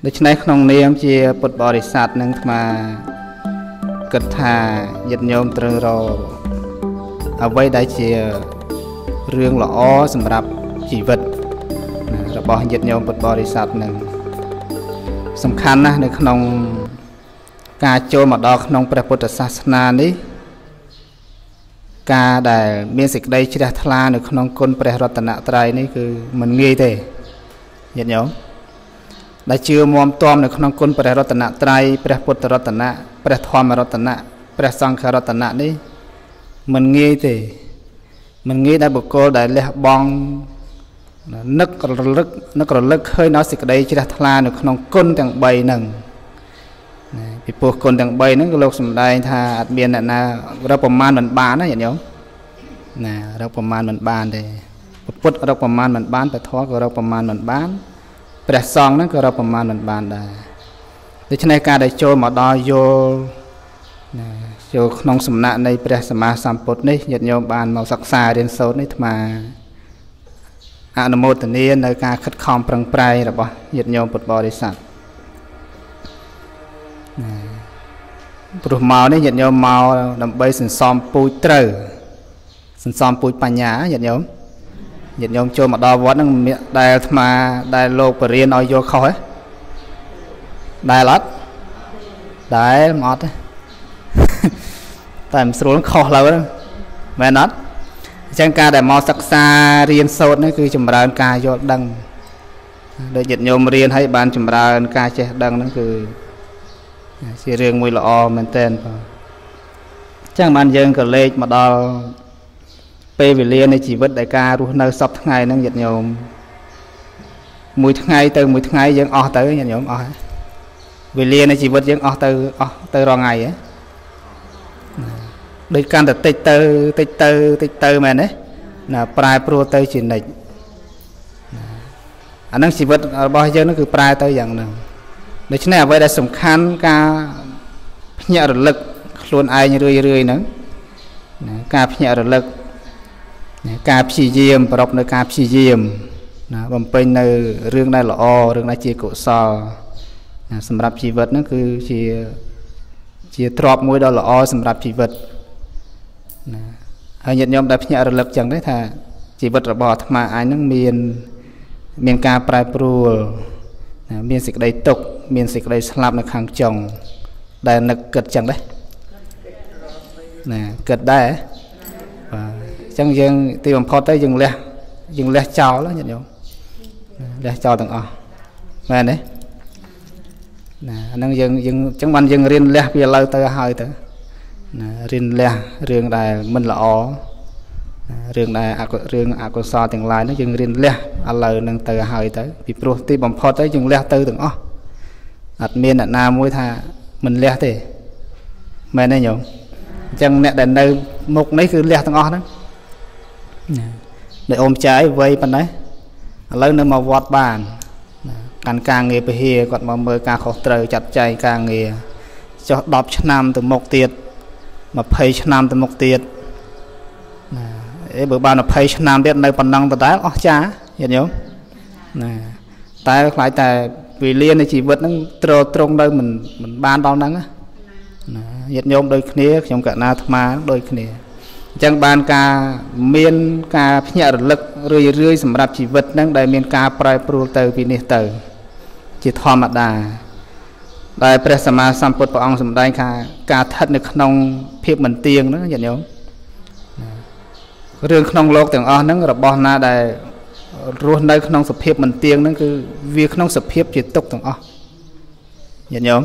ដូច្នេះក្នុងនាមជាពុទ្ធបរិស័ទនឹងអាត្មាគិតថាញាតិញោមត្រូវរកអ្វីដែលជារឿងល្អសម្រាប់ជីវិតរបស់ញាតិញោមពុទ្ធបរិស័ទនឹងសំខាន់ណាស់នៅក្នុងការចូលមកដល់ក្នុងព្រះពុទ្ធសាសនានេះការដែលមានសេចក្តីជ្រះថ្លានៅក្នុងគុណព្រះរតនត្រ័យនេះគឺមិនងាយទេញាតិញោមដែលជឿមមទាំនៅក្នុងគុណព្រះរតនត្រ័យព្រះពុទ្ធរតនៈព្រះធម្មរតនៈព្រះសង្ឃរតនៈនេះមិនងាយទេមិនងាយដែលបុគ្គលដែលលះបង់នឹករលឹកឃើញដល់សេចក្តីជ្រះថ្លានៅក្នុងគុណទាំង3ហ្នឹងពីព្រោះគុណទាំង3ហ្នឹងក៏លោកសម្ដែងថាអត់មានអ្នកណារកប្រមាណមិនបានណាញាតិញោមណារកប្រមាណមិនបានទេពុទ្ធរកប្រមាណមិនបានព្រះធម៌ក៏រកប្រមាណមិនបានព្រះសង្ឃហ្នឹងក៏រកប្រមាណមិនបានដែរដូច្នេះការដែលចូលមកដល់យល់ណាចូលក្នុងសំណាក់នៃព្រះសម្មាសម្ពុទ្ធនេះញាតិញោមបានមកសិក្សារៀនសូត្រនេះអាត្មាអនុមោទនានៅការខិតខំប្រឹងប្រែងរបស់ញាតិញោមពុទ្ធបរិស័ទព្រោះមកនេះញាតិញោមមកដើម្បីសន្សំពូជត្រូវសន្សំពូជបញ្ញាញាតិញោមចូលមកដល់វត្តហ្នឹងដែលអាត្មាដែលលោកបរៀនឲ្យយល់ខុសហ៎ដែលអត់ដែលមិនអត់ទេតែមិនស្រួលខុសឡើយមែនអត់អញ្ចឹងការដែលមកសិក្សារៀនសូត្រនេះគឺចម្រើនការយល់ដឹងដូចញាតិញោមរៀនឲ្យបានចម្រើនការចេះដឹងហ្នឹងគឺជារឿងមួយល្អមែនទែនបងអញ្ចឹងបានយើងក៏លេចមកដល់ពេលវេលានៃជីវិតដែលការរស់នៅសពថ្ងៃហ្នឹងញាតិញោមមួយថ្ងៃទៅមួយថ្ងៃយើងអស់ទៅញាតិញោមអស់វេលានៃជីវិតយើងអស់ទៅរាល់ថ្ងៃហ៎ដូចកាន់តែតិចទៅមែនទេណាប្រែប្រួលទៅជានិច្ចអាហ្នឹងជីវិតរបស់យើងហ្នឹងគឺប្រែទៅយ៉ាងហ្នឹងដូច្នេះអ្វីដែលសំខាន់ការភ្ញាក់រលឹកខ្លួនឯងរឿយហ្នឹងណាការភ្ញាក់រលឹកការព្យាយាមប្រកបនៅការព្យាយាមណាបំពេញនៅរឿងដែលល្អរឿងដែលជាកុសលណាសម្រាប់ជីវិតហ្នឹងគឺជាទ្រព្យមួយដ៏ល្អសម្រាប់ជីវិតណាហើយញាតិញោមដែលភ្ញាក់រលឹកចឹងទេថាជីវិតរបស់អាត្មាអញហ្នឹងមានការប្រែប្រួលណាមានសេចក្តីទុក្ខមានសេចក្តីស្លាប់នៅខាងចុងដែលនឹកគិតចឹងដែរណាគិតដែរបាទអញ្ចឹងយើងទីបំផុតទៅយើងលះចោលញាតិញោមលះចោលទាំងអស់មែនទេណាអាហ្នឹងយើងអញ្ចឹងបានយើងរៀនលះពីឥឡូវទៅហើយទៅណារៀនលះរឿងដែលមិនល្អរឿងដែលរឿងអកុសលទាំងឡាយហ្នឹងយើងរៀនលះឥឡូវហ្នឹងទៅហើយទៅពីព្រោះទីបំផុតទៅយើងលះទៅទាំងអស់អត់មានអ្នកណាមួយថាមិនលះទេមែនទេញោមអញ្ចឹងអ្នកដែលនៅមុខនេះគឺលះទាំងអស់ហ្នឹងដែលអូមចាយវ័យប៉ុណ្ណេះឥឡូវនៅមកវត្តបានកាន់ការងារពហិគាត់មកមើលការខុសត្រូវចាត់ចែងការងារចុះ10ឆ្នាំទៅមុខទៀត20ឆ្នាំទៅមុខទៀតណាបើបាន20ឆ្នាំទៀតនៅប៉ុណ្ណឹងដដែលអស់ចាញាតិញោមណាតែខ្លាចតែវេលានៃជីវិតហ្នឹងត្រង់នៅមិនបានដល់ហ្នឹងណាញាតិញោមដូចគ្នាខ្ញុំកណាអាត្មាដូចគ្នាអញ្ចឹងបានការមានការភ្ញាក់រលឹករឿយសម្រាប់ជីវិតហ្នឹងដែលមានការប្រែប្រួលទៅពីនេះទៅជាធម្មតាដែលព្រះសម្មាសម្ពុទ្ធព្រះអង្គសម្ដែងថាការស្ថិតនៅក្នុងភាពមិនទៀងហ្នឹងញាតិញោមរឿងក្នុងโลกទាំងអស់ហ្នឹងរបស់ណាដែលរស់នៅក្នុងសភាពមិនទៀងហ្នឹងគឺវាក្នុងសភាពជាទុក្ខទាំងអស់ញាតិញោម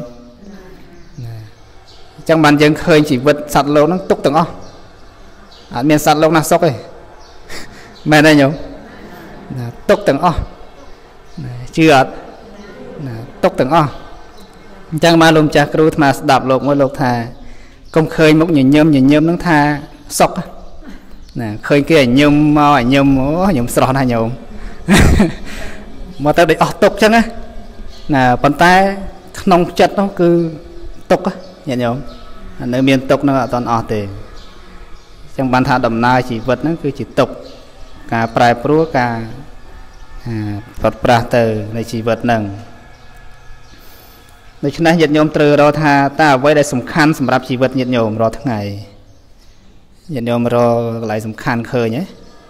អញ្ចឹងបានយើងឃើញជីវិតសត្វលោកហ្នឹងទុក្ខទាំងអស់អត់មានសត្វលោកណាសុខទេមែនទេញោមណាទុក្ខទាំងអស់ជឿអត់ណាទុក្ខទាំងអស់អញ្ចឹងមកលោកម្ចាស់គ្រូអាត្មាស្ដាប់លោកមួយលោកថាកុំឃើញមុខញញឹមហ្នឹងថាសុខណាឃើញគេឲ្យញឹមមកឲ្យញឹមខ្ញុំស្រស់ណាស់ញោមមកទៅដូចអស់ទុក្ខអញ្ចឹងណាប៉ុន្តែក្នុងចិត្តនោះគឺទុក្ខញាតិញោមនៅមានទុក្ខនោះអត់អស់ទេអញ្ចឹងបានថាដំណើរជីវិតហ្នឹងគឺជាទុក្ខការប្រែប្រួលការប្រត់ប្រាស់ទៅនៃជីវិតហ្នឹង អដូច្នេះញាតិញោមត្រូវរកថាតើអ្វីដែលសំខាន់សម្រាប់ជីវិតញាតិញោមរាល់ថ្ងៃញាតិញោមរកកន្លែងសំខាន់ឃើញហ៎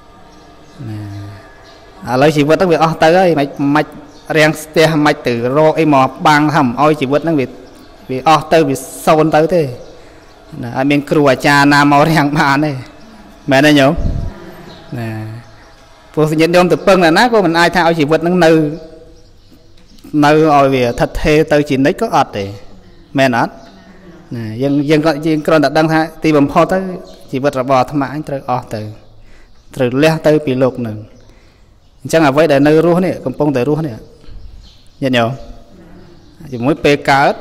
ឥឡូវជីវិតហ្នឹងវាអស់ទៅហើយមិនរាំងស្ទះមិនទៅរកអីមកបាំងថាមិនអោយជីវិតហ្នឹងវាអស់ទៅវាសូន្យទៅទេណាអត់មានគ្រូអាចារ្យណាមករាំងបានទេមែនទេញោមណាព្រោះញាតិញោមទៅពឹងណាក៏មិនអាចថាឲ្យជីវិតហ្នឹងនៅឲ្យវាថិតថេរទៅជានិច្ចក៏អត់ទេមែនអត់ណាយើងគ្រាន់តែដឹងថាទីបំផុតទៅជីវិតរបស់អាត្មាអញត្រូវអស់ទៅត្រូវលះទៅពីលោកនឹងអញ្ចឹងអ្វីដែលនៅរស់នេះកំពុងតែរស់នេះញាតិញោមជាមួយពេល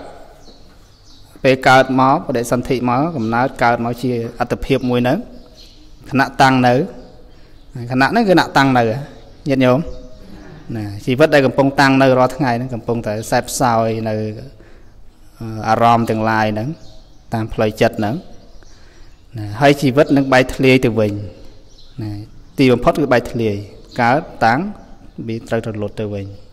កើតមកបដិសន្ធិមកកំណើតកើតមកជាអត្តភាពមួយនៅខណៈតាំងនៅខណៈហ្នឹងគឺណៈតាំងនៅញាតិញោមណាជីវិតដែលកំពុងតាំងនៅរាល់ថ្ងៃហ្នឹងកំពុងតែសែបសោយនៅអារម្មណ៍ទាំងឡាយហ្នឹងតាមផ្លូវចិត្តហ្នឹងណាហើយជីវិតនឹងបែកធ្លាយទៅវិញណាទីបំផុតគឺបែកធ្លាយកើតតាំងវាត្រូវរលត់ទៅវិញ